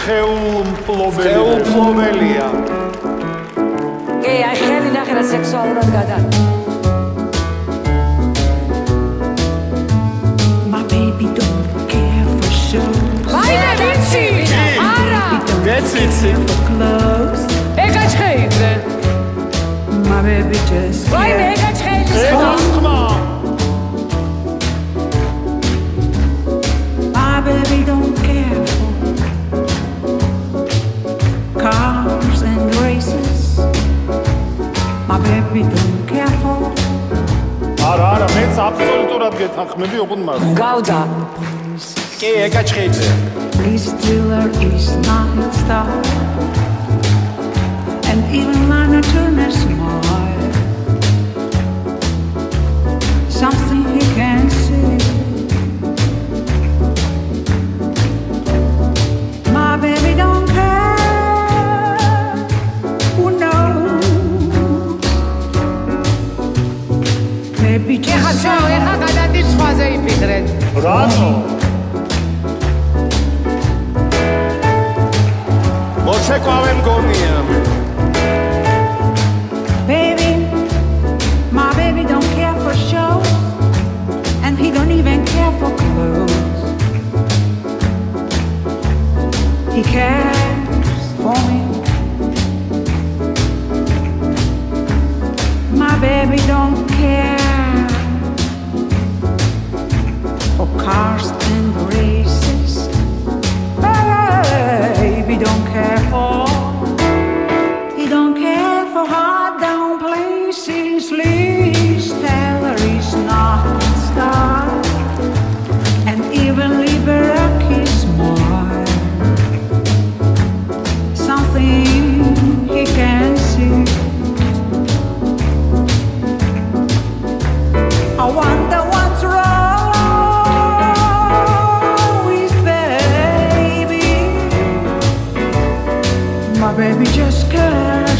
Xeulplovelია. კი, აი ხელი ნახე რა სექსუალურად გადა. My baby don't care for shows. აი მე ვიცი. არა. გეციცი. Clothes. ეკაჩხეიძე. My baby just აი მე cares. ეკაჩხეიძე. My baby don't care for cars and races. My baby don't care for არა, მეც აბსოლუტურად გეთანხმები ოღონდ მას. გავდა. კი, ეკაჩხეიძე. This thriller is night star. And even when I turn a smile, something he can't see. My baby don't care. Who knows? Baby just ეხა გადადი სხვაზე იფიქრეთ. რატო? მოცეკვავე მგონია. Baby, my baby don't care for shows, and he don't even care for clothes. He cares for me. My baby don't care for cars and races. Baby don't care for. He don't care for hot down places. Liz Taylor is not a star, and even Liberaki smile. Something he can't see. I wonder what's wrong with baby. My baby just cares.